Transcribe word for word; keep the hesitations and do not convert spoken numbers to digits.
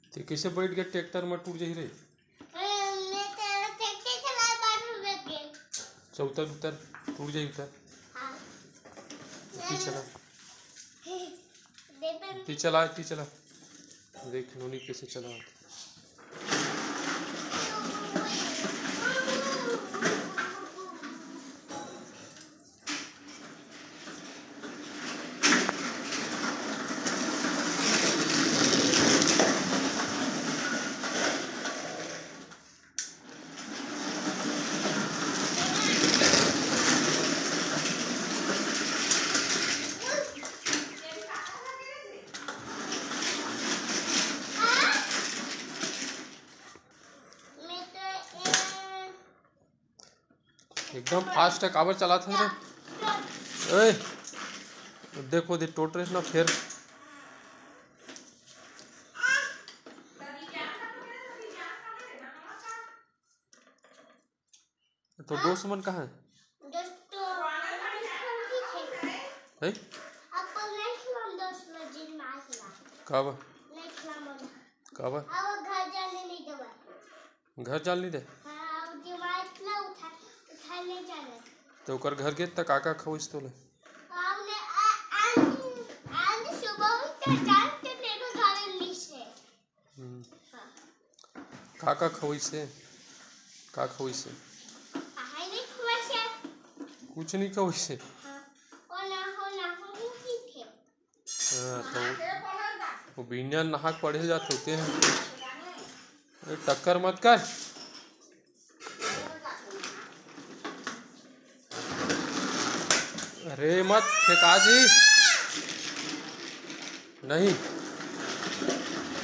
ते कैसे बैठ गया ट्रैक्टर में टूट जाही रे। चौतर उतर टूट जाही उतर। ती चला ती चला ती चला देख नोनी कैसे चला। एकदम फास्ट है काबर चला था रे। देखो दे टोट रहे ना फिर तो दोस्त मन कहाँ है? है? कब कब घर जाल नहीं दे तो कर घर के तक काका खवइस तो ले काका खवइस है का खवइस है कुछ नहीं खवइस है। हाँ तो वो बिना नहाक पढ़े जाते होते हैं। टक्कर मत कर अरे मत फेंका जी नहीं।